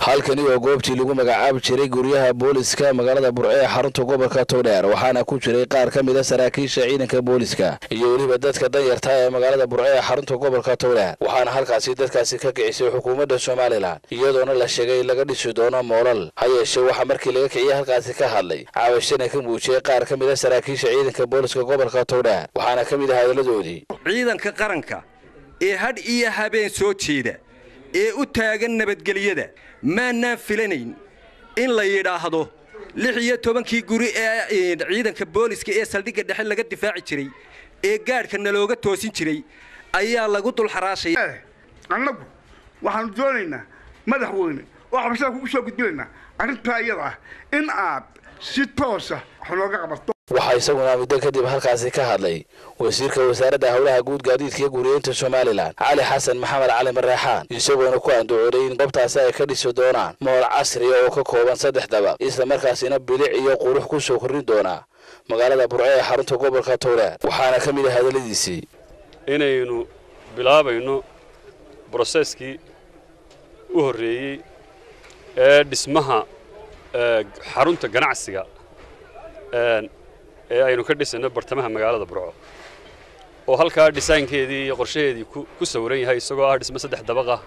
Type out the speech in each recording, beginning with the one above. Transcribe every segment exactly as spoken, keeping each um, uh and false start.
halkani waa goobtii lagu magacaab jiray guryaha booliska magaalada Burco ee xarunta gobolka Togdheer waxaana ku jiray qaar ka mid ah saraakiisha ciidanka booliska iyo waliba dadka danyarta ee magaalada Burco ee xarunta gobolka Togdheer waxaana halkaasi dadkaasi ka kicisay xukuumadda Soomaaliland iyadoona la sheegay laga dhisi doono moolal hayeeshee waxa markii laga kiciyay halkaasi ka hadlay caawishana ka muujiyay qaar ka mid ah saraakiisha ciidanka booliska gobolka Togdheer waxaana ka mid ah hadaladoodii ciidanka qaranka ee had iyo habeen soo jeeda ee u taagan nabadgelyada maana filanayn in la yiraahdo lix iyo tobankii guri ee ciidanka booliska ee saldhigga dhexe laga difaaci jiray ee gaarka looga toosin jiray ayaa lagu dul xaraashay annagu waxaan doonaynaa madaxweyne waxa basha ku soo gudbinayna arinta iyada in aad si toos ah xulooga qabato waxa isaguna muddo kadib halkaasi ka hadlay wasiirka wasaaradda hawlaha guud gaadiidka iyo guriyeynta Soomaaliland Cali Xasan Maxamed Cali Marreexaan isagoo ku andooday in goobtaasi ay ka dhisi doonaan mool casri ah oo ka kooban saddex dabaq isla markaasina bilic iyo qurux ku soo korin doona magaalada Burco ee xarunta gobolka Togdheer waxaana ka mid ah hadaladiisii inaynu bilaabayno processkii u horeeyay ee dhismaha xarunta ganacsiga ee ee aynu ka dhisano bartamaha magaalada Burco oo halka design-keedii iyo qorshaheedii ku sawiran yahay isagoo ah dhismo saddex dabaq ah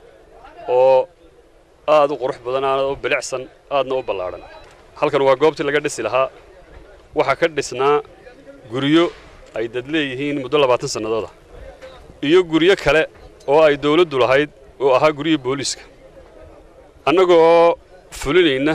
oo aad u qurux badan oo bilicsan aadna u ballaaran halkan waa goobtii laga dhisi lahaa waxa ka dhisnaa guriyo ay dad leeyihiin muddo labaatan sanadood ah iyo guriyo kale oo ay dawladdu lahayd oo ahaa guriyo booliska annagoo fulinayna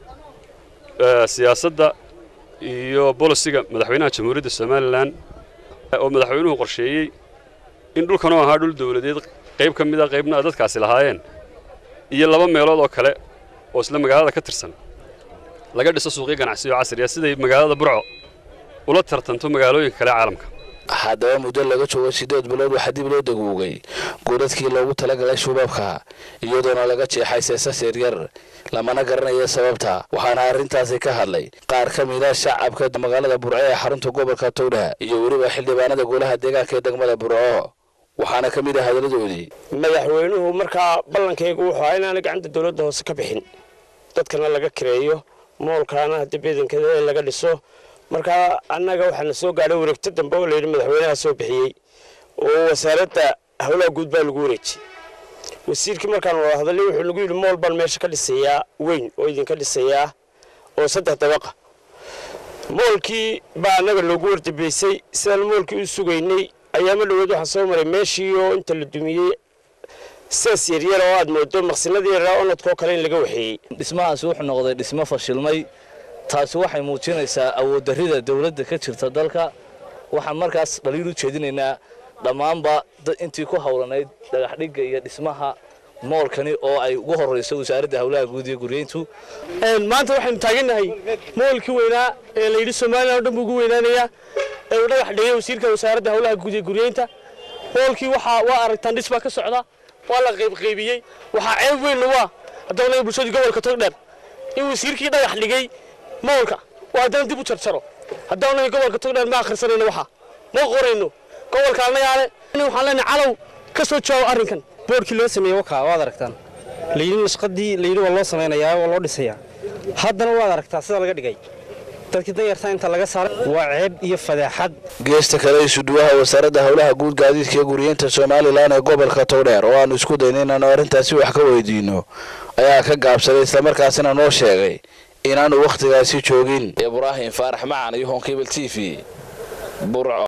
siyaasadda iyo bolisiga madaxweynaha jamhuuriyadda Soomaaliland oo madaxweynuhu qorsheeyay in dhulkan oo ahaa dhul dawladeed qayb ka mid ah qaybna dadkaasi lahaayeen iyo laba meelood oo kale oo isla magaalada ka tirsan laga dhiso suuqyo ganacsi oo casri ah sida magaalada Burco ula tartanto magaalooyinka kale caalamka haddaba muddo laga joogo sideed bilood waxa dib loo daguugay goodadkii loogu talagalay shubaabka iyadoona laga jeexay seesas yaryar lamana garanayo sababta waxaana arrintaasi ka hadlay qaar ka mid ah shacabka magaalada Burco ee xarunta gobolka Togdheer iyo waliba xildhibaanada golaha deegaanka ee degmada Burco waxaana ka mid ah hadaladoodii madaxweynuhu markaa ballankaygu wuxuu ahaa inaan gacanta dawladda hoose ka bixin dadkana laga kireeyo moolkaana dibadinkeeda ee laga dhiso markaa annaga waxaan soo gaadhay wareegto dambe oo leeyahay madaxweynaha soo bixiyay oo wasaaradda hawlaha guud baa lagu wareejiyay wasiirkii markaan wada hadalay wuxuu nagu yiri mool baan meesha ka dhisayaa weyn oo idin ka dhisayaa oo saddex dabaqa moolkii baa annaga loogu wardibeysay sidaan moolkii u sugaynay ayaama dhaweed waxaan soo maray meeshii oo inta la dumiyay saas yaryar oo aad moodo maqsinadii yaraa oo nadkoo kale in laga waxeeyay dhismahaasi wuxuu noqday dhismo fashilmay taasi waxay muujinaysaa awood darrida dawladda ka jirta dalka waxaan markaas dhaliil u jeedinaynaa dhammaanba intii ku hawlanayd dhagax dhigga iyo dhismaha moolkani oo ay ugu horeyso wasaaradda hawlaha guud iyo guriyeyntu maanta waxaynu taaganahay moolkii weynaa ee la yidhi Soomaaliland oo dhan ugu weynaanaya ee uu dhagax dhigay wasiirka wasaaradda hawlaha guud iyo guriyeynta moolkii waxa waa aragtaan dhisma ka socda waa la qayb qaybiyay waxa ceeb weyn waa haddana bulshada gobolka Togdheer in wasiirkii dhagax dhigay moolka waa dan dib u jarjaro haddana gobolka Togdheer ma akhrisanayno waxa ma qorayno gobolka anayaale waxaan leenahay calow ka soo joogo arrinkan boorkii loo sameeyay waxa waad aragtaan leeyin nashqadii leeyin waa loo sameeynaa waa loo dhisayaa haddana waad aragtaa sida laga dhigay dadkii danyarta inta laga saaray waa ceeb iyo fadaaxad geesta kale isu duwaha wasaaradda hawlaha guud gaadiidka iyo guriyeynta Soomaaliland ee gobolka Togdheer oo aan isku daynay inaan arrintaasi wax ka weydiino ayaa ka gaabsaday isla markaasina noo sheegay inaanu waqtigaasi joogin Ibrahim Faarax Macaan iyo Honkebel T V Burco.